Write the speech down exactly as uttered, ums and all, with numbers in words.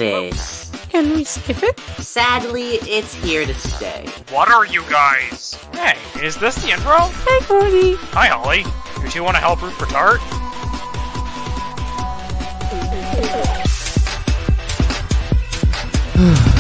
this. Can we skip it? Sadly, it's here to stay. What are you guys? Hey, is this the intro? Hey, Gordy. Hi, Holly. You two want to help root for Tart? Hmm.